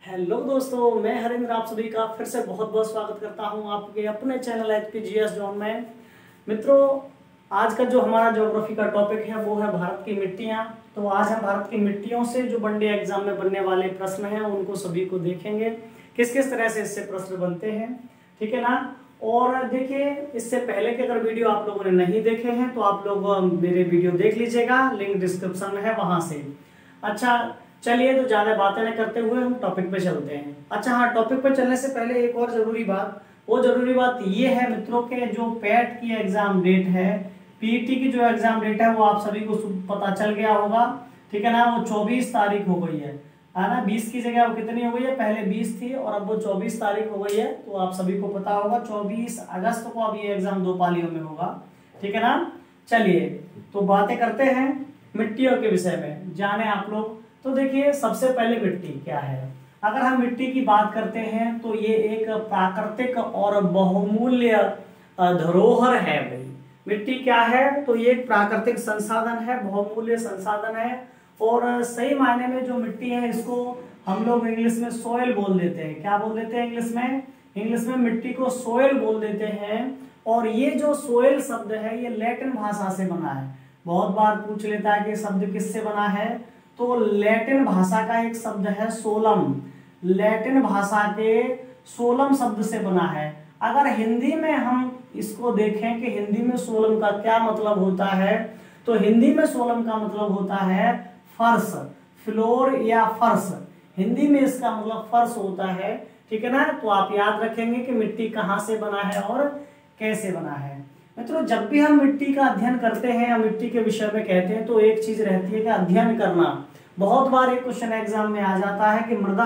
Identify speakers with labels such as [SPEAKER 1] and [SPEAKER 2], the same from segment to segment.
[SPEAKER 1] Hello दोस्तों, मैं हरिंद्र आप सभी का फिर से बहुत बहुत स्वागत करता हूं आपके अपने चैनल HPGS जोन में। मित्रों, आज का जो हमारा ज्योग्राफी का टॉपिक है वो है भारत की मिट्टियां। तो आज हम भारत की मिट्टियों से जो वनडे एग्जाम में बनने वाले प्रश्न हैं उनको सभी को देखेंगे, किस किस तरह से इससे प्रश्न बनते हैं। ठीक है ना। और देखिए, इससे पहले के अगर वीडियो आप लोगों ने नहीं देखे हैं तो आप लोग मेरे वीडियो देख लीजिएगा, लिंक डिस्क्रिप्शन में है वहां से। अच्छा, चलिए तो ज्यादा बातें न करते हुए हम टॉपिक पे चलते हैं। अच्छा हाँ, टॉपिक पे चलने से पहले एक और जरूरी बात, वो जरूरी बात ये है मित्रों के जो पैट की एग्जाम डेट है, पीटी की जो एग्जाम डेट है वो आप सभी को पता चल गया होगा। ठीक है ना। वो 24 तारीख हो गई है ना। 20 की जगह वो कितनी हो गई है, पहले 20 थी और अब वो 24 तारीख हो गई है। तो आप सभी को पता होगा 24 अगस्त को अब ये एग्जाम 2 पालियों में होगा। ठीक है ना। चलिए तो बातें करते हैं मिट्टियों के विषय में, जाने आप लोग। तो देखिए, सबसे पहले मिट्टी क्या है। अगर हम मिट्टी की बात करते हैं तो ये एक प्राकृतिक और बहुमूल्य धरोहर है भाई। मिट्टी क्या है, तो ये एक प्राकृतिक संसाधन है, बहुमूल्य संसाधन है। और सही मायने में जो मिट्टी है इसको हम लोग इंग्लिश में सोयल बोल देते हैं। क्या बोल देते हैं इंग्लिश में? इंग्लिश में मिट्टी को सोयल बोल देते हैं। और ये जो सोयल शब्द है ये लैटिन भाषा से बना है। बहुत बार पूछ लेता है कि शब्द किससे बना है, तो लैटिन भाषा का एक शब्द है सोलम। लैटिन भाषा के सोलम शब्द से बना है। अगर हिंदी में हम इसको देखें कि हिंदी में सोलम का क्या मतलब होता है, तो हिंदी में सोलम का मतलब होता है फर्श, फ्लोर या फर्श। हिंदी में इसका मतलब फर्श होता है। ठीक है ना। तो आप याद रखेंगे कि मिट्टी कहाँ से बना है और कैसे बना है। मित्रों, जब भी हम मिट्टी का अध्ययन करते हैं या मिट्टी के विषय में कहते हैं तो एक चीज रहती है कि अध्ययन करना। बहुत बार एक क्वेश्चन एग्जाम में आ जाता है कि मृदा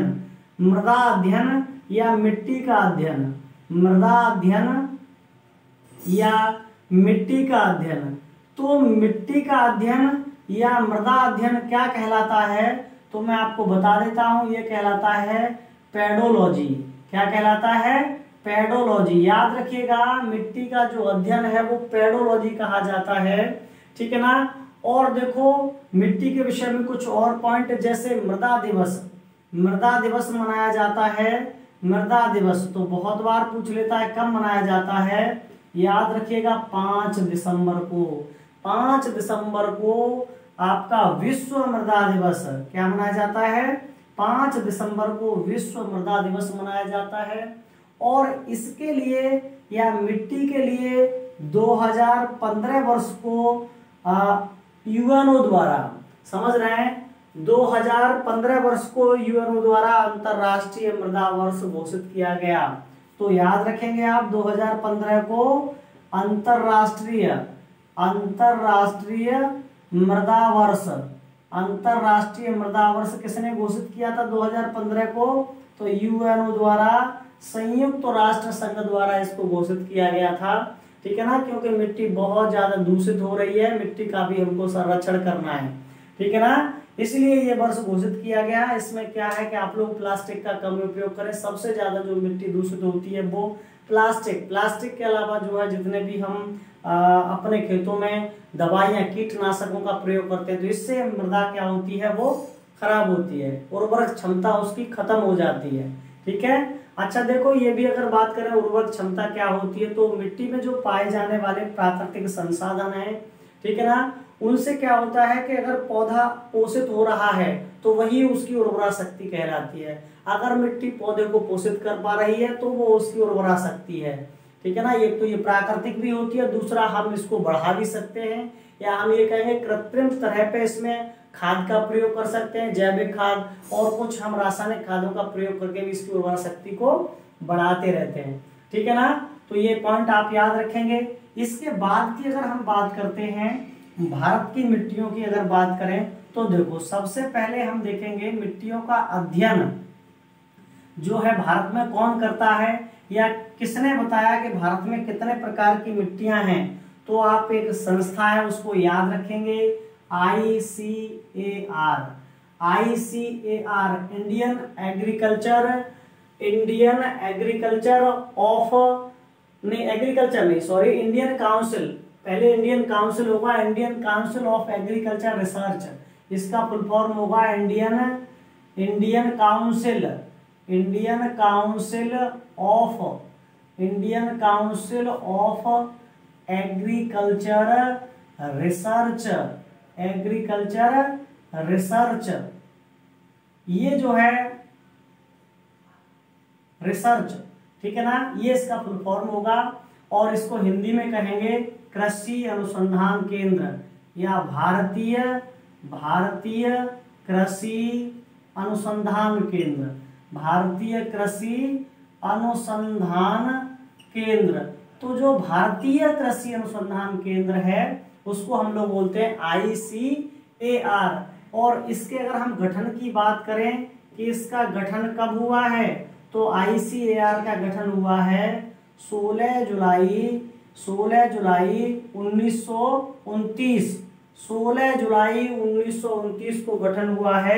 [SPEAKER 1] अध्ययन या मिट्टी का अध्ययन, मृदा अध्ययन या मिट्टी का अध्ययन। तो मिट्टी का अध्ययन या मृदा अध्ययन क्या कहलाता है, तो मैं आपको बता देता हूं, ये कहलाता है पेडोलॉजी। क्या कहलाता है? पेडोलॉजी। याद रखिएगा, मिट्टी का जो अध्ययन है वो पेडोलॉजी कहा जाता है। ठीक है ना। और देखो, मिट्टी के विषय में कुछ और पॉइंट, जैसे मृदा दिवस मनाया जाता है। मृदा दिवस तो बहुत बार पूछ लेता है, कब मनाया जाता है? याद रखिएगा 5 दिसंबर को। 5 दिसंबर को आपका विश्व मृदा दिवस क्या मनाया जाता है? 5 दिसंबर को विश्व मृदा दिवस मनाया जाता है। और इसके लिए या मिट्टी के लिए 2015 वर्ष को यूएनओ द्वारा, समझ रहे हैं, 2015 वर्ष को यूएनओ द्वारा अंतरराष्ट्रीय मृदा वर्ष घोषित किया गया। तो याद रखेंगे आप 2015 को अंतरराष्ट्रीय मृदा वर्ष, अंतरराष्ट्रीय मृदा वर्ष किसने घोषित किया था 2015 को? तो यूएनओ द्वारा, संयुक्त राष्ट्र संघ द्वारा इसको घोषित किया गया था। ठीक है ना। क्योंकि मिट्टी बहुत ज्यादा दूषित हो रही है, मिट्टी का भी हमको संरक्षण करना है। ठीक है ना। इसलिए ये वर्ष घोषित किया गया। इसमें क्या है कि आप लोग प्लास्टिक का कम उपयोग करें। सबसे ज्यादा जो मिट्टी दूषित होती है वो प्लास्टिक के अलावा जो है जितने भी हम अपने खेतों में दवाइयां, कीटनाशकों का प्रयोग करते हैं, तो इससे मृदा क्या होती है, वो खराब होती है, उर्वरक क्षमता उसकी खत्म हो जाती है। ठीक है। अच्छा देखो, ये भी अगर बात करें उर्वरक क्षमता क्या होती है, तो मिट्टी में जो पाए जाने वाले प्राकृतिक संसाधन हैं, ठीक है ना, उनसे क्या होता है कि अगर पौधा पोषित हो रहा है तो वही उसकी उर्वरा शक्ति कहलाती है। अगर मिट्टी पौधे को पोषित कर पा रही है तो वो उसकी उर्वरा शक्ति है। ठीक है ना। एक तो ये प्राकृतिक भी होती है, दूसरा हम इसको बढ़ा भी सकते हैं, या हम ये कहेंगे कृत्रिम तरह पे इसमें खाद का प्रयोग कर सकते हैं, जैविक खाद और कुछ हम रासायनिक खादों का प्रयोग करके भी इसकी उर्वरा शक्ति को बढ़ाते रहते हैं। ठीक है ना। तो ये पॉइंट आप याद रखेंगे। इसके बाद की अगर हम बात करते हैं भारत की मिट्टियों की, अगर बात करें तो देखो, सबसे पहले हम देखेंगे मिट्टियों का अध्ययन जो है भारत में कौन करता है, या किसने बताया कि भारत में कितने प्रकार की मिट्टियां हैं। तो आप एक संस्था है उसको याद रखेंगे, ICAR, इंडियन काउंसिल, पहले इंडियन काउंसिल होगा Indian council of agriculture research, इसका फुल फॉर्म होगा Indian Indian council of agriculture research, ये जो है रिसर्च, ठीक है ना, ये इसका फुल फॉर्म होगा। और इसको हिंदी में कहेंगे कृषि अनुसंधान केंद्र या भारतीय कृषि अनुसंधान केंद्र, भारतीय कृषि अनुसंधान केंद्र। तो जो भारतीय कृषि अनुसंधान केंद्र है उसको हम लोग बोलते हैं ICAR। और इसके अगर हम गठन की बात करें कि इसका गठन कब हुआ है, तो ICAR का गठन हुआ है 16 जुलाई 1929। 16 जुलाई 1929 को गठन हुआ है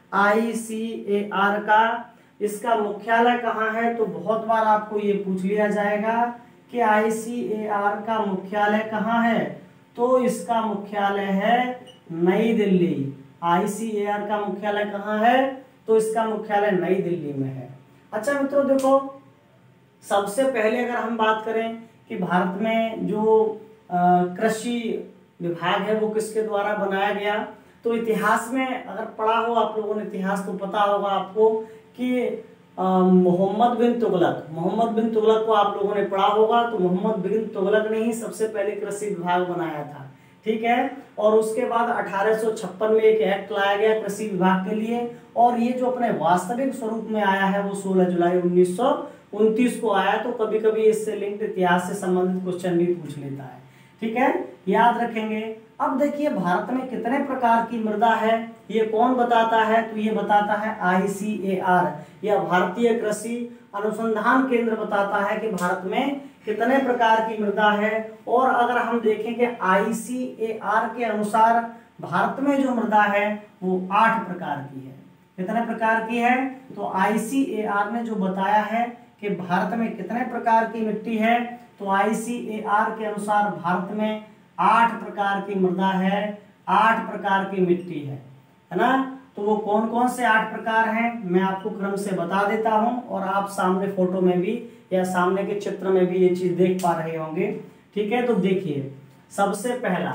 [SPEAKER 1] ICAR का। इसका मुख्यालय कहाँ है, तो बहुत बार आपको ये पूछ लिया जाएगा कि ICAR का मुख्यालय कहाँ है, तो इसका मुख्यालय है नई दिल्ली। ICAR का मुख्यालय कहाँ है, तो इसका मुख्यालय नई दिल्ली में है। अच्छा मित्रों देखो, सबसे पहले अगर हम बात करें कि भारत में जो कृषि विभाग है वो किसके द्वारा बनाया गया, तो इतिहास में अगर पढ़ा हो आप लोगों ने इतिहास तो पता होगा आपको कि मोहम्मद बिन तुगलक को आप लोगों ने पढ़ा होगा। तो मोहम्मद बिन तुगलक ने ही सबसे पहले कृषि विभाग बनाया था, ठीक है। और उसके बाद 1856 में एक एक्ट लाया गया कृषि विभाग के लिए, और ये जो अपने वास्तविक स्वरूप में आया है वो 16 जुलाई 1929 को आया। तो कभी कभी इससे लिंक्ड इतिहास से संबंधित क्वेश्चन भी पूछ लेता है, ठीक है, याद रखेंगे। अब देखिए भारत में कितने प्रकार की मृदा है, ये कौन बताता है, तो ये बताता है ICAR या भारतीय कृषि अनुसंधान केंद्र बताता है कि भारत में कितने प्रकार की मृदा है। और अगर हम देखेंगे ICAR के अनुसार भारत में जो मृदा है वो 8 प्रकार की है। कितने प्रकार की है, तो ICAR ने जो बताया है कि भारत में कितने प्रकार की मिट्टी है, तो ICAR के अनुसार भारत में 8 प्रकार की मृदा है, 8 प्रकार की मिट्टी है ना। तो वो कौन कौन से 8 प्रकार हैं मैं आपको क्रम से बता देता हूं, और आप सामने फोटो में भी या सामने के चित्र में भी ये चीज देख पा रहे होंगे, ठीक है। तो देखिए सबसे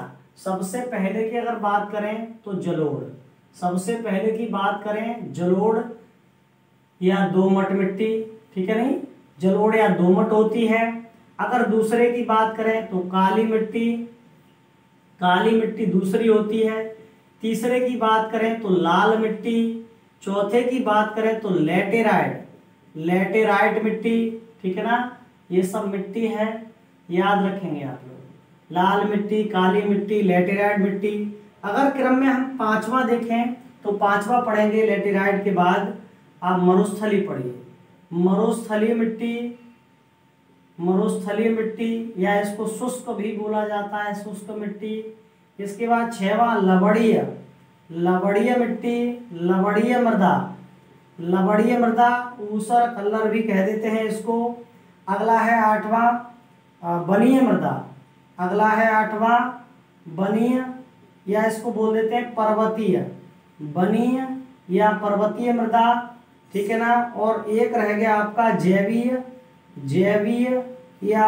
[SPEAKER 1] पहले की अगर बात करें तो जलोढ़, सबसे पहले की बात करें जलोढ़ या दोमट मिट्टी, ठीक है, नहीं जलोढ़ या दोमट होती है। अगर दूसरे की बात करें तो काली मिट्टी दूसरी होती है। तीसरे की बात करें तो लाल मिट्टी। चौथे की बात करें तो लेटेराइट मिट्टी, ठीक है ना, ये सब मिट्टी है, याद रखेंगे आप लोग, लाल मिट्टी, काली मिट्टी, लेटेराइट मिट्टी। अगर क्रम में हम 5वां देखें तो 5वां पढ़ेंगे लेटेराइट के बाद आप मरुस्थली पढ़िए, मरुस्थलीय मिट्टी या इसको शुष्क भी बोला जाता है, शुष्क मिट्टी। इसके बाद 6वां लवड़ीय मिट्टी, लवड़ीय मृदा, ऊसर कल्लर भी कह देते हैं इसको। अगला है 8वां बनीय मृदा, बनीय या इसको बोल देते हैं बनीय या पर्वतीय मृदा, ठीक है ना। और एक रह गया आपका जैवीय या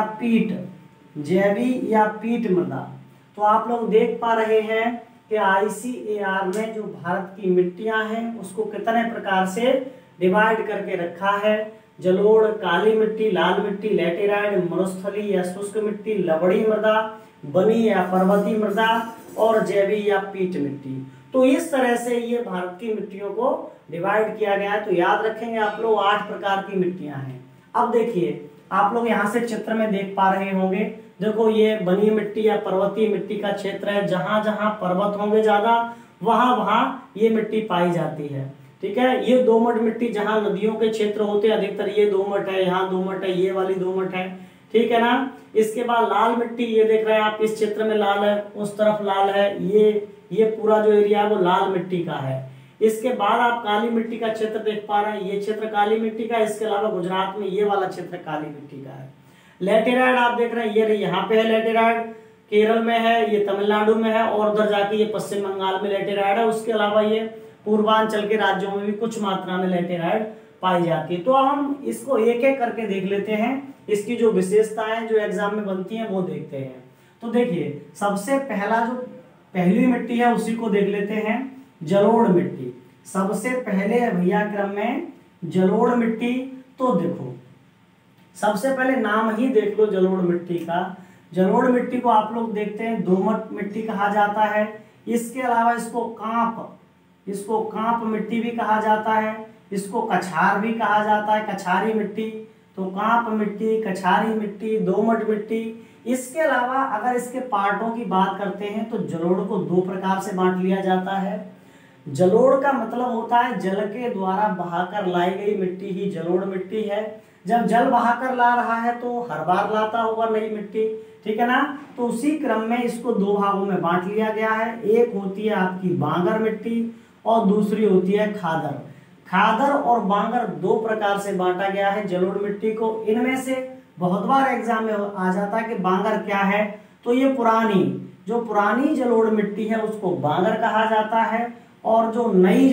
[SPEAKER 1] पीट मृदा। तो आप लोग देख पा रहे हैं कि ICAR ने जो भारत की मिट्टियां हैं उसको कितने प्रकार से डिवाइड करके रखा है। जलोढ़, काली मिट्टी, लाल मिट्टी, लेटेराइट, मरुस्थली या शुष्क मिट्टी, लवड़ी मृदा, बनी या पर्वतीय मृदा और जैवी या पीट मिट्टी। तो इस तरह से ये भारत की मिट्टियों को डिवाइड किया गया है। तो याद रखेंगे आप लोग 8 प्रकार की मिट्टियां हैं। अब देखिए आप लोग यहाँ से चित्र में देख पा रहे होंगे, देखो ये बनी मिट्टी या पर्वतीय मिट्टी का क्षेत्र है। जहां जहां पर्वत होंगे ज्यादा वहां वहां ये मिट्टी पाई जाती है, ठीक है। ये दोमट मिट्टी जहां नदियों के क्षेत्र होते हैं अधिकतर ये दोमट है, यहाँ दोमट है, ये वाली दोमट है, ठीक है ना। इसके बाद लाल मिट्टी, ये देख रहे हैं आप इस क्षेत्र में लाल है, उस तरफ लाल है, ये पूरा जो एरिया है वो लाल मिट्टी का है। इसके बाद आप काली मिट्टी का क्षेत्र देख पा रहे हैं, ये क्षेत्र काली मिट्टी का। इसके अलावा गुजरात में ये वाला क्षेत्र काली मिट्टी का है। लेटेराइट आप देख रहे हैं, ये यहाँ पे है लेटेराइट, केरल में है, ये तमिलनाडु में है और उधर जाके ये पश्चिम बंगाल में लेटेराइट है। उसके अलावा ये पूर्वांचल के राज्यों में भी कुछ मात्रा में लैटेराइट पाई जाती है। तो हम इसको एक एक करके देख लेते हैं, इसकी जो विशेषताएं जो एग्जाम में बनती हैं वो देखते हैं। तो देखिए, सबसे पहला जो पहली मिट्टी है उसी को देख लेते हैं, जलोढ़ मिट्टी। सबसे पहले भैया क्रम में जलोढ़ मिट्टी। तो देखो, सबसे पहले नाम ही देख लो जलोढ़ मिट्टी का। जलोढ़ मिट्टी को आप लोग देखते हैं दोमट मिट्टी कहा जाता है। इसके अलावा इसको कांप मिट्टी भी कहा जाता है, इसको कछार भी कहा जाता है, कछारी मिट्टी। तो कांप मिट्टी, कछारी मिट्टी, दोमट मिट्टी। इसके अलावा अगर इसके पार्टों की बात करते हैं तो जलोढ़ को दो प्रकार से बांट लिया जाता है। जलोढ़ का मतलब होता है जल के द्वारा बहाकर लाई गई मिट्टी ही जलोढ़ मिट्टी है। जब जल बहाकर ला रहा है तो हर बार लाता होगा नई मिट्टी, ठीक है ना। तो उसी क्रम में इसको दो भागों में बांट लिया गया है। एक होती है आपकी बांगर मिट्टी और दूसरी होती है खादर। खादर और बांगर दो प्रकार से बांटा गया है जलोढ़ मिट्टी को। इनमें से बहुत बार एग्जाम में आ जाता है कि बांगर क्या है, तो ये पुरानी जलोढ़ मिट्टी है उसको बांगर कहा जाता है, और जो नई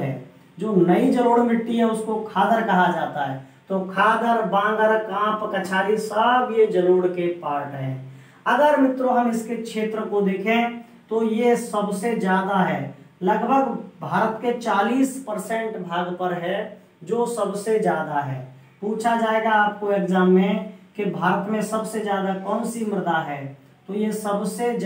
[SPEAKER 1] जलोढ़ मिट्टी है उसको खादर कहा जाता है। तो खादर, बांगर, कांप, कछारी सब ये जलोढ़ के पार्ट हैं। अगर मित्रों हम इसके क्षेत्र को देखें तो ये सबसे ज्यादा है, लगभग भारत के 40% भाग पर है, जो सबसे ज्यादा है। पूछा जाएगा आपको एग्जाम में कि भारत में सबसे ज्यादा कौन सी मृदा है, तो ये सबसे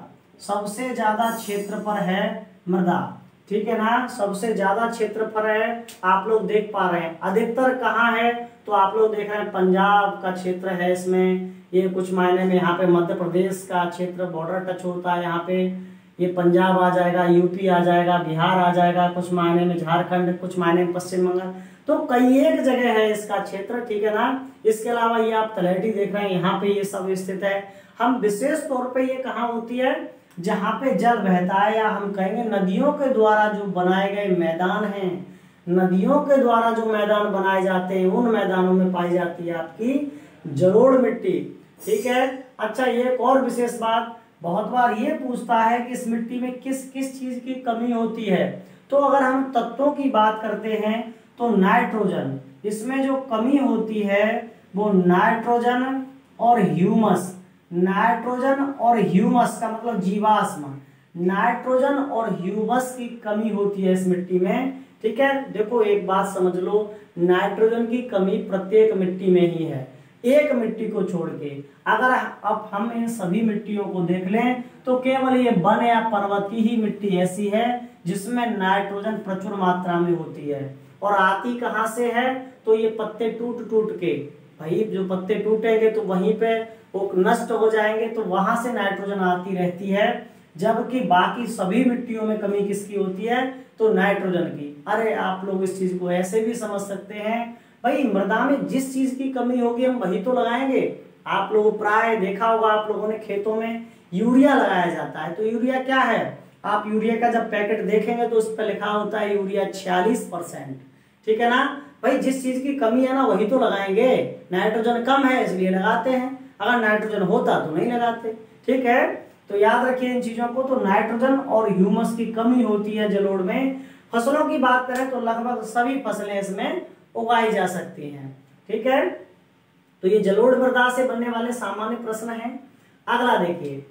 [SPEAKER 1] ज्यादा क्षेत्र पर है मृदा, ठीक है ना। सबसे ज्यादा क्षेत्र पर है, आप लोग देख पा रहे हैं। अधिकतर कहाँ है, तो आप लोग देख रहे हैं पंजाब का क्षेत्र है इसमें, ये कुछ मायने में यहाँ पे मध्य प्रदेश का क्षेत्र बॉर्डर टच होता है, यहाँ पे ये पंजाब आ जाएगा, यूपी आ जाएगा, बिहार आ जाएगा, कुछ मायने में झारखंड, कुछ मायने में पश्चिम बंगाल। तो कई एक जगह है इसका क्षेत्र, ठीक है ना। इसके अलावा ये आप तलहटी देख रहे हैं, यहाँ पे ये सब स्थित है। हम विशेष तौर पे ये कहाँ होती है, जहाँ पे जल बहता है, या हम कहेंगे नदियों के द्वारा जो बनाए गए मैदान हैं, नदियों के द्वारा जो मैदान बनाए जाते हैं उन मैदानों में पाई जाती है आपकी जलोढ़ मिट्टी, ठीक है। अच्छा, ये एक और विशेष बात, बहुत बार ये पूछता है कि इस मिट्टी में किस किस चीज की कमी होती है। तो अगर हम तत्वों की बात करते हैं तो नाइट्रोजन, इसमें जो कमी होती है वो नाइट्रोजन और ह्यूमस। नाइट्रोजन और ह्यूमस का मतलब जीवाश्म, नाइट्रोजन और ह्यूमस की कमी होती है इस मिट्टी में, ठीक है। देखो एक बात समझ लो, नाइट्रोजन की कमी प्रत्येक मिट्टी में ही है, एक मिट्टी को छोड़ के। अगर अब हम इन सभी मिट्टियों को देख लें तो केवल ये वन या पर्वतीय ही मिट्टी ऐसी है जिसमें नाइट्रोजन प्रचुर मात्रा में होती है। और आती कहाँ से है, तो ये पत्ते टूट टूट के, भाई जो पत्ते टूटेंगे तो वहीं पे वो नष्ट हो जाएंगे, तो वहां से नाइट्रोजन आती रहती है। जबकि बाकी सभी मिट्टियों में कमी किसकी होती है, तो नाइट्रोजन की। अरे आप लोग इस चीज को ऐसे भी समझ सकते हैं, भाई मृदा में जिस चीज की कमी होगी हम वही तो लगाएंगे। आप लोगों प्राय देखा होगा, आप लोगों ने खेतों में यूरिया लगाया जाता है। तो यूरिया क्या है, आप यूरिया का जब पैकेट देखेंगे तो उस पर लिखा होता है यूरिया 46%, ठीक है ना। भाई जिस चीज की कमी है ना वही तो लगाएंगे। नाइट्रोजन कम है इसलिए लगाते हैं, अगर नाइट्रोजन होता तो नहीं लगाते, ठीक है। तो याद रखिए इन चीजों को। तो नाइट्रोजन और ह्यूमस की कमी होती है जलोढ़ में। फसलों की बात करें तो लगभग सभी फसलें इसमें उगाई जा सकती हैं, ठीक है। तो ये जलोढ़ मृदा से बनने वाले सामान्य प्रश्न हैं। अगला देखिए,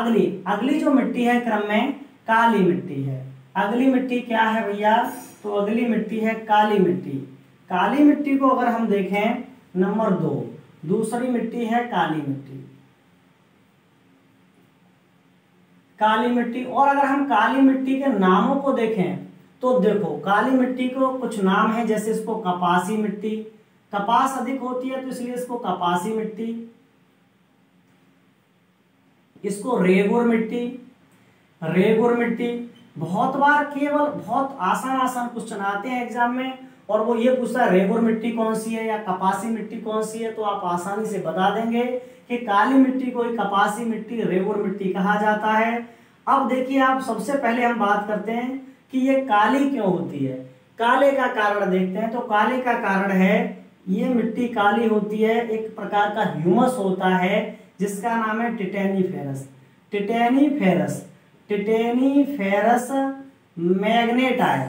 [SPEAKER 1] अगली जो मिट्टी है क्रम में काली मिट्टी है। अगली मिट्टी क्या है भैया, तो अगली मिट्टी है काली मिट्टी। काली मिट्टी को अगर हम देखें नंबर 2, दूसरी मिट्टी है काली मिट्टी। काली मिट्टी, और अगर हम काली मिट्टी के नामों को देखें तो देखो काली मिट्टी को कुछ नाम है, जैसे इसको कपासी मिट्टी, कपास अधिक होती है तो इसलिए इसको कपासी मिट्टी, इसको रेगुर मिट्टी। बहुत बार केवल बहुत आसान क्वेश्चन आते हैं एग्जाम में और वो ये पूछता है रेगुर मिट्टी कौन सी है या कपासी मिट्टी कौन सी है, तो आप आसानी से बता देंगे कि काली मिट्टी को कपासी मिट्टी, रेगुर मिट्टी कहा जाता है। अब देखिए आप, सबसे पहले हम बात करते हैं कि ये काली क्यों होती है। काले का कारण देखते हैं। तो काले का कारण है, ये मिट्टी काली होती है, एक प्रकार का ह्यूमस होता है जिसका नाम है titaniferous magnetite.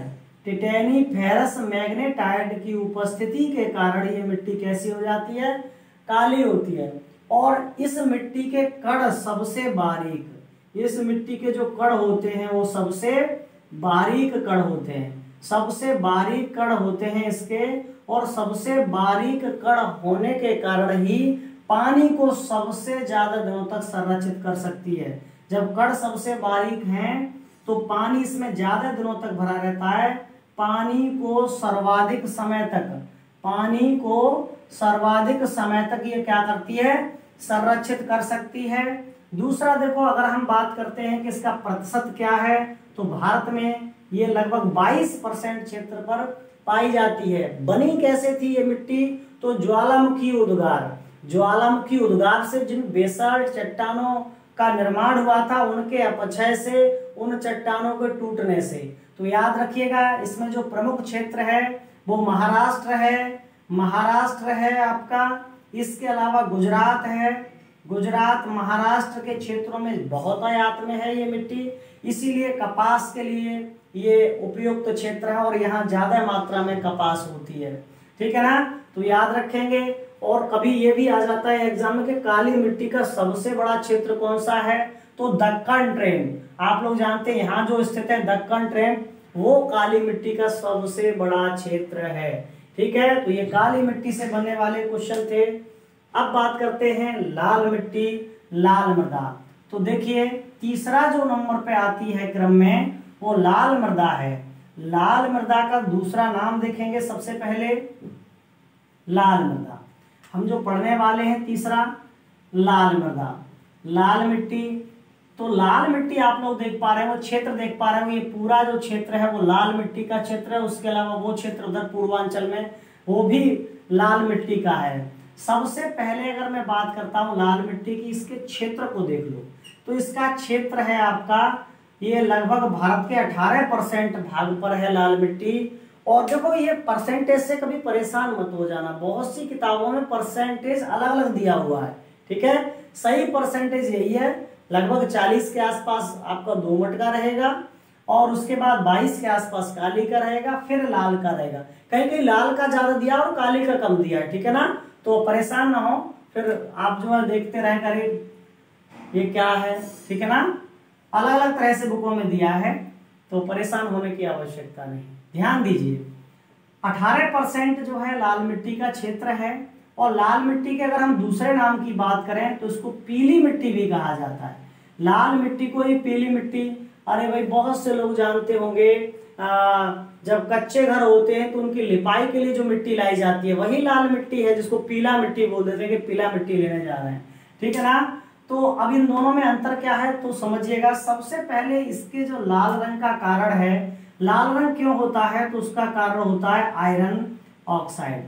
[SPEAKER 1] Titaniferous magnetite की उपस्थिति के कारण ये मिट्टी कैसी हो जाती है, काली होती है। और इस मिट्टी के कण सबसे बारीक, इस मिट्टी के जो कण होते हैं वो सबसे बारीक कण होते हैं, सबसे बारीक कण होते हैं इसके। और सबसे बारीक कण होने के कारण ही पानी को सबसे ज्यादा दिनों तक संरक्षित कर सकती है। जब कण सबसे बारीक हैं तो पानी इसमें ज्यादा दिनों तक भरा रहता है, पानी को सर्वाधिक समय तक, पानी को सर्वाधिक समय तक ये क्या करती है, संरक्षित कर सकती है। दूसरा देखो, अगर हम बात करते हैं कि इसका प्रतिशत क्या है, तो भारत में ये लगभग 22% क्षेत्र पर पाई जाती है। बनी कैसे थी ये मिट्टी, तो ज्वालामुखी उद्गार, ज्वालामुखी उद्गार से जिन बेसाल्ट चट्टानों का निर्माण हुआ था उनके अपक्षय से, उन चट्टानों के टूटने से। तो याद रखिएगा, इसमें जो प्रमुख क्षेत्र है वो महाराष्ट्र है, महाराष्ट्र है आपका, इसके अलावा गुजरात है, गुजरात महाराष्ट्र के क्षेत्रों में बहुत आयात में है ये मिट्टी, इसीलिए कपास के लिए ये उपयुक्त क्षेत्र है और यहाँ ज्यादा मात्रा में कपास होती है। ठीक है ना, तो याद रखेंगे। और कभी ये भी आ जाता है एग्जाम में कि काली मिट्टी का सबसे बड़ा क्षेत्र कौन सा है, तो दक्कन ट्रेन। आप लोग जानते हैं यहाँ जो स्थित है दक्कन ट्रेन, वो काली मिट्टी का सबसे बड़ा क्षेत्र है। ठीक है, तो ये काली मिट्टी से बनने वाले क्वेश्चन थे। अब बात करते हैं लाल मिट्टी, लाल मृदा। तो देखिए तीसरा जो नंबर पे आती है क्रम में वो लाल मृदा है। लाल मृदा का दूसरा नाम देखेंगे सबसे पहले, लाल मृदा। हम जो पढ़ने वाले हैं तीसरा, लाल मृदा, लाल मिट्टी। तो लाल मिट्टी आप लोग देख पा रहे हैं, वो क्षेत्र देख पा रहे हैं, ये पूरा जो क्षेत्र है वो लाल मिट्टी का क्षेत्र है। उसके अलावा वो क्षेत्र उधर पूर्वांचल में वो भी लाल मिट्टी का है। सबसे पहले अगर मैं बात करता हूँ लाल मिट्टी की, इसके क्षेत्र को देख लो, तो इसका क्षेत्र है आपका, ये लगभग भारत के 18% भाग पर है लाल मिट्टी। और देखो ये परसेंटेज से कभी परेशान मत हो जाना, बहुत सी किताबों में परसेंटेज अलग अलग दिया हुआ है। ठीक है, सही परसेंटेज यही है, लगभग 40 के आसपास आपका दोमट का रहेगा, और उसके बाद 22 के आसपास काली का रहेगा, फिर लाल का रहेगा। कहीं कहीं लाल का ज्यादा दिया और काली का कम दिया है। ठीक है ना, तो परेशान ना हो, फिर आप जो है देखते रहे करें ये क्या है। ठीक है ना, अलग अलग तरह से बुकों में दिया है, तो परेशान होने की आवश्यकता नहीं। ध्यान दीजिए, 18% जो है लाल मिट्टी का क्षेत्र है। और लाल मिट्टी के अगर हम दूसरे नाम की बात करें तो इसको पीली मिट्टी भी कहा जाता है। लाल मिट्टी को ही पीली मिट्टी, अरे भाई बहुत से लोग जानते होंगे, जब कच्चे घर होते हैं तो उनकी लिपाई के लिए जो मिट्टी लाई जाती है वही लाल मिट्टी है, जिसको पीला मिट्टी बोल देते हैं कि पीला मिट्टी लेने जा रहे हैं। ठीक है ना, तो अब इन दोनों में अंतर क्या है तो समझिएगा। सबसे पहले इसके जो लाल रंग का कारण है, लाल रंग क्यों होता है, तो उसका कारण होता है iron oxide.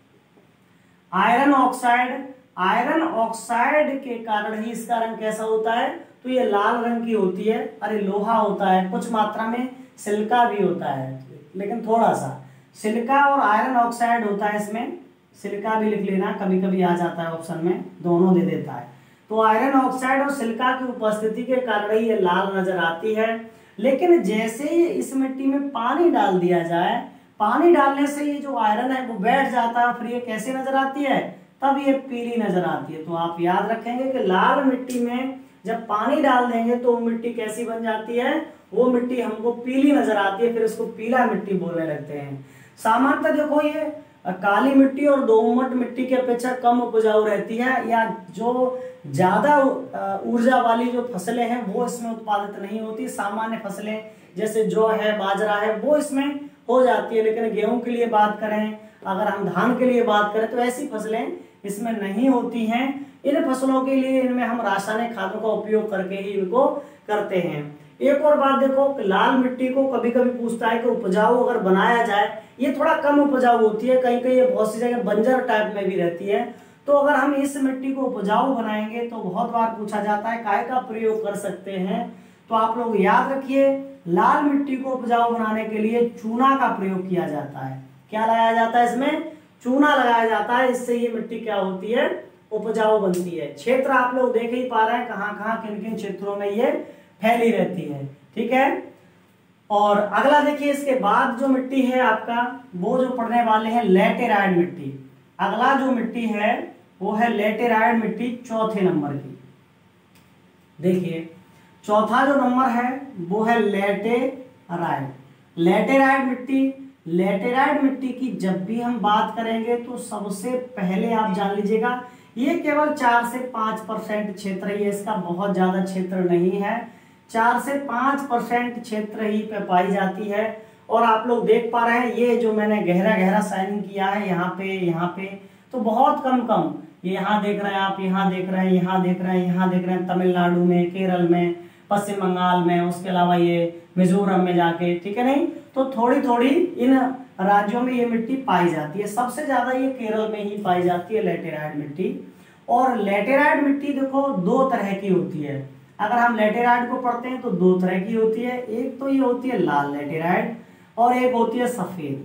[SPEAKER 1] Iron oxide, iron oxide के कारण ही इसका रंग कैसा होता है, तो ये लाल रंग की होती है। अरे लोहा होता है, कुछ मात्रा में सिलिका भी होता है, लेकिन थोड़ा सा सिलिका और आयरन ऑक्साइड होता है इसमें। सिलिका भी लिख लेना, कभी कभी आ जाता है ऑप्शन में, दोनों दे देता है। तो आयरन ऑक्साइड और सिलिका की उपस्थिति के कारण ही ये लाल नजर आती है। लेकिन जैसे ही इस मिट्टी में पानी डाल दिया जाए, पानी डालने से ये जो आयरन है वो बैठ जाता है, फिर ये कैसे नजर आती है, तब ये पीली नजर आती है। तो आप याद रखेंगे कि लाल मिट्टी में जब पानी डाल देंगे तो वो मिट्टी कैसी बन जाती है, वो मिट्टी हमको पीली नजर आती है, फिर इसको पीला मिट्टी बोलने लगते हैं। सामान्यतः देखो ये काली मिट्टी और दोमट मिट्टी की अपेक्षा कम उपजाऊ रहती है, या जो ज्यादा ऊर्जा वाली जो फसलें हैं वो इसमें उत्पादित नहीं होती। सामान्य फसलें जैसे जौ है, बाजरा है, वो इसमें हो जाती है। लेकिन गेहूं के लिए बात करें, अगर हम धान के लिए बात करें, तो ऐसी फसलें इसमें नहीं होती हैं। इन फसलों के लिए इनमें हम रासायनिक खादों का उपयोग करके ही इनको करते हैं। एक और बात देखो, लाल मिट्टी को कभी कभी पूछता है कि उपजाऊ अगर बनाया जाए, ये थोड़ा कम उपजाऊ होती है, कहीं कहीं ये बहुत सी जगह बंजर टाइप में भी रहती है। तो अगर हम इस मिट्टी को उपजाऊ बनाएंगे तो बहुत बार पूछा जाता है काय का प्रयोग कर सकते हैं। तो आप लोग याद रखिए, लाल मिट्टी को उपजाऊ बनाने के लिए चूना का प्रयोग किया जाता है। क्या लगाया जाता है इसमें, चूना लगाया जाता है। इससे ये मिट्टी क्या होती है, उपजाऊ बनती है। क्षेत्र आप लोग देख ही पा रहे हैं कहाँ कहाँ किन किन क्षेत्रों में ये फैली रहती है। ठीक है, और अगला देखिए, इसके बाद जो मिट्टी है आपका, वो जो पढ़ने वाले हैं लैटेराइट मिट्टी। अगला जो मिट्टी है वो है लैटेराइट मिट्टी, चौथे नंबर की। देखिए चौथा जो नंबर है वो है लैटेराइट। लैटेराइट मिट्टी, लैटेराइट मिट्टी की जब भी हम बात करेंगे तो सबसे पहले आप जान लीजिएगा, ये केवल 4 से 5% क्षेत्र ही है, इसका बहुत ज्यादा क्षेत्र नहीं है। 4 से 5% क्षेत्र ही पे पाई जाती है। और आप लोग देख पा रहे हैं, ये जो मैंने गहरा गहरा साइनिंग किया है यहाँ पे, तो बहुत कम ये यहाँ देख रहे हैं आप, यहाँ देख रहे हैं, यहाँ देख रहे हैं, यहाँ देख रहे हैं, तमिलनाडु में, केरल में, पश्चिम बंगाल में, उसके अलावा ये मिजोरम में जाके, ठीक है नहीं, तो थोड़ी थोड़ी इन राज्यों में ये मिट्टी पाई जाती है। सबसे ज्यादा ये केरल में ही पाई जाती है लैटेराइट मिट्टी। और लैटेराइट मिट्टी देखो 2 तरह की होती है। अगर हम लैटेराइट को पढ़ते हैं तो 2 तरह की होती है। एक तो ये होती है लाल लैटेराइट और एक होती है सफेद।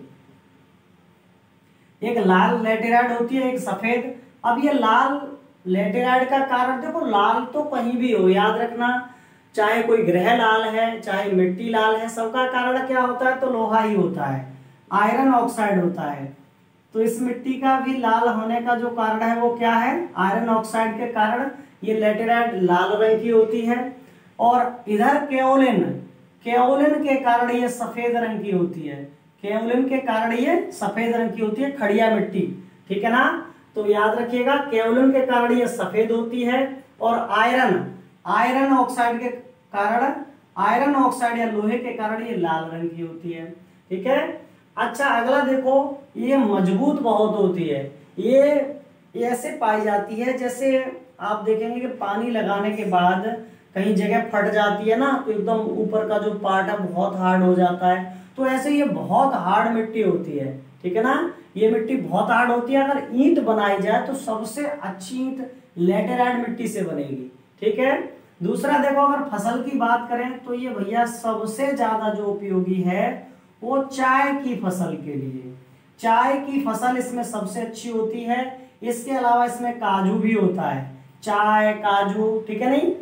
[SPEAKER 1] एक लाल लैटेराइट होती है, एक सफेद। अब ये लाल लैटेराइट का कारण देखो, लाल तो कहीं भी हो, याद रखना, चाहे कोई ग्रह लाल है, चाहे मिट्टी लाल है, सबका कारण क्या होता है, तो लोहा ही होता है, आयरन ऑक्साइड होता है। तो इस मिट्टी का भी लाल होने का जो कारण है वो क्या है, आयरन ऑक्साइड के कारण ये लैटेराइट लाल रंग की होती है। और इधर केओलिन, केओलिन के कारण ये सफेद रंग की होती है। केओलिन के कारण ये सफेद रंग की होती है, खड़िया मिट्टी, ठीक है ना। तो याद रखिएगा, केओलिन के कारण ये सफेद होती है और आयरन ऑक्साइड के कारण, आयरन ऑक्साइड या लोहे के कारण ये लाल रंग की होती है, ठीक है। अच्छा अगला देखो, ये मजबूत बहुत होती है। ये ऐसे पाई जाती है जैसे आप देखेंगे कि पानी लगाने के बाद कहीं जगह फट जाती है ना, तो एकदम ऊपर का जो पार्ट है बहुत हार्ड हो जाता है। तो ऐसे ये बहुत हार्ड मिट्टी होती है, ठीक है ना। ये मिट्टी बहुत हार्ड होती है। अगर ईंट बनाई जाए तो सबसे अच्छी ईंट लैटेराइट मिट्टी से बनेगी, ठीक है। दूसरा देखो, अगर फसल की बात करें तो ये भैया सबसे ज्यादा जो उपयोगी है वो चाय की फसल के लिए। चाय की फसल इसमें सबसे अच्छी होती है। इसके अलावा इसमें काजू भी होता है, चाय काजू, ठीक है नहीं,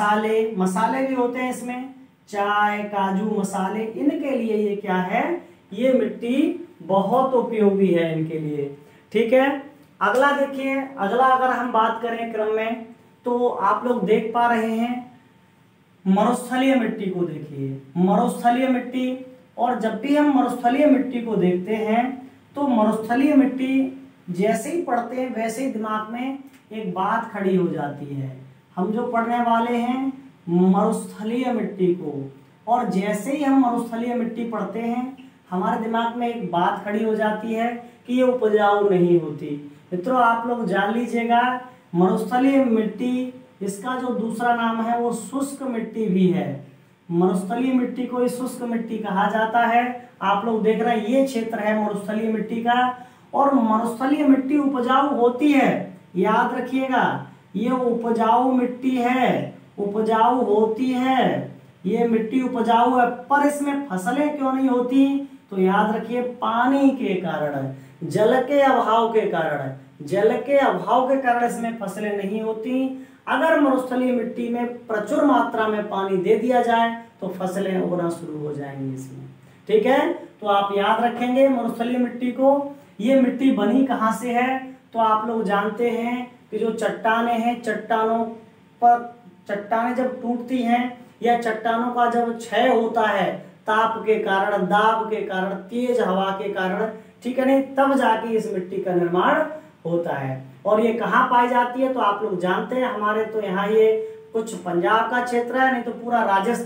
[SPEAKER 1] मसाले भी होते हैं इसमें, चाय काजू मसाले, इनके लिए ये क्या है, ये मिट्टी बहुत उपयोगी है इनके लिए, ठीक है। अगला देखिए, अगला अगर हम बात करें क्रम में, तो आप लोग देख पा रहे हैं मरुस्थलीय मिट्टी को। देखिए मरुस्थलीय मिट्टी, और जब भी हम मरुस्थलीय मिट्टी को देखते हैं तो मरुस्थलीय मिट्टी जैसे ही पढ़ते हैं वैसे ही दिमाग में एक बात खड़ी हो जाती है। हम जो पढ़ने वाले हैं मरुस्थलीय मिट्टी को, और जैसे ही हम मरुस्थलीय मिट्टी पढ़ते हैं हमारे दिमाग में एक बात खड़ी हो जाती है कि ये उपजाऊ नहीं होती। मित्रों आप लोग जान लीजिएगा, मरुस्थलीय मिट्टी, इसका जो दूसरा नाम है वो शुष्क मिट्टी भी है। मरुस्थलीय मिट्टी को शुष्क मिट्टी कहा जाता है। आप लोग देख रहे हैं ये क्षेत्र है मरुस्थलीय मिट्टी का। और मरुस्थलीय मिट्टी उपजाऊ होती है, याद रखिएगा, ये उपजाऊ मिट्टी है, उपजाऊ होती है, ये मिट्टी उपजाऊ है। पर इसमें फसलें क्यों नहीं होती, तो याद रखिए पानी के कारण, जल के अभाव के कारण, जल के अभाव के कारण इसमें फसलें नहीं होती। अगर मरुस्थलीय मिट्टी में प्रचुर मात्रा में पानी दे दिया जाए तो फसलें उगना शुरू हो जाएंगी इसमें, ठीक है। तो आप याद रखेंगे मरुस्थलीय मिट्टी को। ये मिट्टी बनी कहाँ से है, तो आप लोग जानते हैं कि जो चट्टानें हैं, चट्टानों पर, चट्टानें जब टूटती हैं या चट्टानों का जब क्षय होता है ताप के कारण, दाब के कारण, तेज हवा के कारण, ठीक है नहीं, तब जाके इस मिट्टी का निर्माण होता है। और ये कहाँ पाई जाती है, तो आप लोग जानते हैं, हमारे तो यहाँ ये कुछ पंजाब का क्षेत्र है, नहीं तो पूरा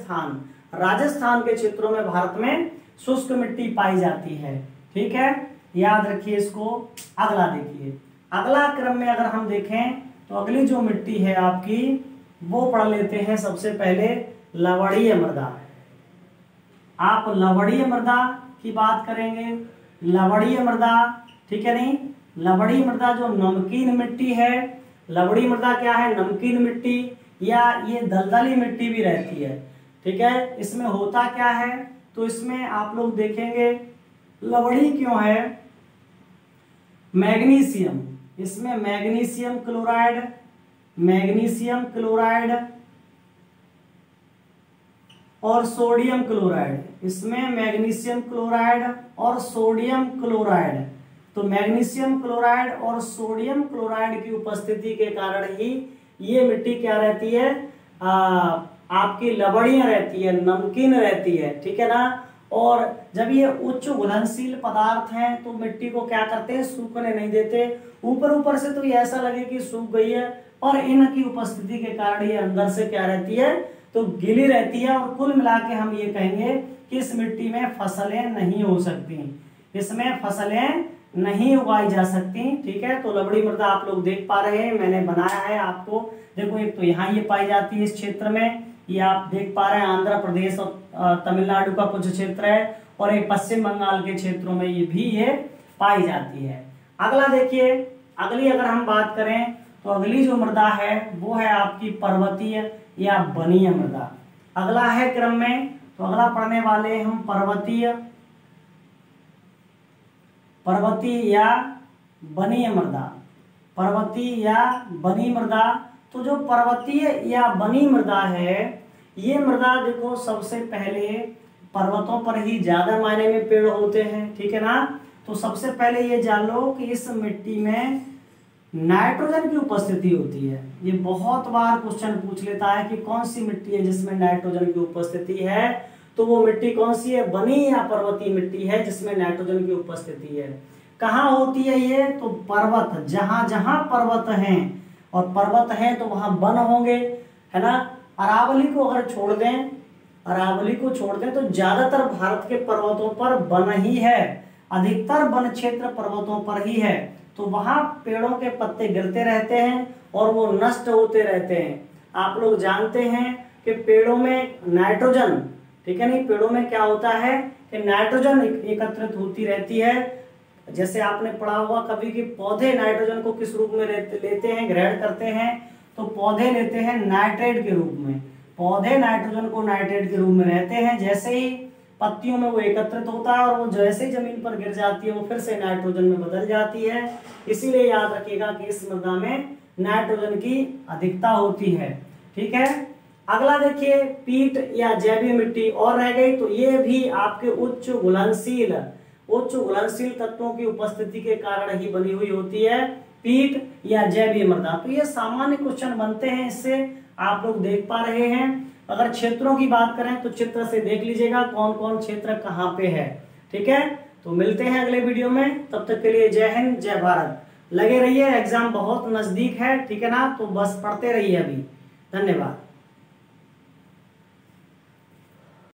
[SPEAKER 1] राजस्थान के क्षेत्रों में भारत में शुष्क मिट्टी पाई जाती है, ठीक है, याद रखिए इसको। अगला देखिए, अगला क्रम में अगर हम देखें तो अगली जो मिट्टी है आपकी वो पढ़ लेते हैं सबसे पहले लवणीय मृदा। आप लवणीय मृदा की बात करेंगे, लवणीय मृदा, ठीक है नहीं, लवणीय मृदा जो नमकीन मिट्टी है। लवणीय मृदा क्या है, नमकीन मिट्टी, या ये दलदली मिट्टी भी रहती है, ठीक है। इसमें होता क्या है, तो इसमें आप लोग देखेंगे लवणी क्यों है, मैग्नीशियम, इसमें मैग्नीशियम क्लोराइड और सोडियम क्लोराइड, इसमें मैग्नीशियम क्लोराइड और सोडियम क्लोराइड। तो मैग्नीशियम क्लोराइड और सोडियम क्लोराइड की उपस्थिति के कारण ही ये मिट्टी क्या रहती है, आपकी लवणीय रहती है, नमकीन रहती है, ठीक है ना। और जब ये उच्च घुलनशील पदार्थ हैं तो मिट्टी को क्या करते हैं, सूखने नहीं देते। ऊपर से तो ये ऐसा लगे कि सूख गई है, पर इनकी उपस्थिति के कारण ये अंदर से क्या रहती है, तो गीली रहती है। और कुल मिला के हम ये कहेंगे कि इस मिट्टी में फसलें नहीं हो सकती, इसमें फसलें नहीं उगाई जा सकती, ठीक है। तो लवणी मृदा आप लोग देख पा रहे हैं, मैंने बनाया है आपको। देखो एक तो यहाँ ये पाई जाती है इस क्षेत्र में, ये आप देख पा रहे हैं आंध्र प्रदेश और तमिलनाडु का कुछ क्षेत्र है, और एक पश्चिम बंगाल के क्षेत्रों में ये भी ये पाई जाती है। अगला देखिए, अगली अगर हम बात करें तो अगली जो मृदा है वो है आपकी पर्वतीय या वनीय मृदा। अगला है क्रम में, तो अगला पढ़ने वाले हम पर्वतीय या वनीय मृदा। पर्वतीय या वनीय मृदा, तो जो पर्वतीय या वनीय मृदा है, ये मृदा देखो सबसे पहले पर्वतों पर ही ज्यादा मायने में पेड़ होते हैं, ठीक है ना। तो सबसे पहले ये जान लो कि इस मिट्टी में नाइट्रोजन की उपस्थिति होती है। ये बहुत बार क्वेश्चन पूछ लेता है कि कौन सी मिट्टी है जिसमें नाइट्रोजन की उपस्थिति है, तो वो मिट्टी कौन सी है, वनीय या पर्वतीय मिट्टी है जिसमें नाइट्रोजन की उपस्थिति है। कहाँ होती है ये, तो पर्वत, जहां जहां पर्वत हैं, और पर्वत हैं तो वहां वन होंगे, है ना। अरावली को अगर छोड़ दें, अरावली को छोड़ दें तो ज्यादातर भारत के पर्वतों पर वन ही है, अधिकतर वन क्षेत्र पर्वतों पर ही है। तो वहां पेड़ों के पत्ते गिरते रहते हैं और वो नष्ट होते रहते हैं। आप लोग जानते हैं कि पेड़ों में नाइट्रोजन, ठीक है नहीं, पेड़ों में क्या होता है कि नाइट्रोजन एकत्रित होती रहती है। जैसे आपने पढ़ा होगा कभी कि पौधे नाइट्रोजन को किस रूप में लेते हैं, ग्रहण करते हैं, तो पौधे लेते हैं नाइट्रेट के रूप में। पौधे नाइट्रोजन को नाइट्रेट के रूप में रहते हैं, जैसे ही पत्तियों में वो एकत्रित होता है और वो जैसे ही जमीन पर गिर जाती है वो फिर से नाइट्रोजन में बदल जाती है। इसीलिए याद रखिएगा कि इस मृदा में नाइट्रोजन की अधिकता होती है, ठीक है। अगला देखिए, पीट या जैवीय मिट्टी और रह गई, तो ये भी आपके उच्च घुलनशील तत्वों की उपस्थिति के कारण ही बनी हुई होती है, पीट या जैवीय मृदा। तो ये सामान्य क्वेश्चन बनते हैं, इससे आप लोग देख पा रहे हैं। अगर क्षेत्रों की बात करें तो चित्र से देख लीजिएगा कौन कौन क्षेत्र कहाँ पे है, ठीक है। तो मिलते हैं अगले वीडियो में, तब तक के लिए जय हिंद जय भारत। लगे रहिए, एग्जाम बहुत नजदीक है, ठीक है ना, तो बस पढ़ते रहिए अभी। धन्यवाद।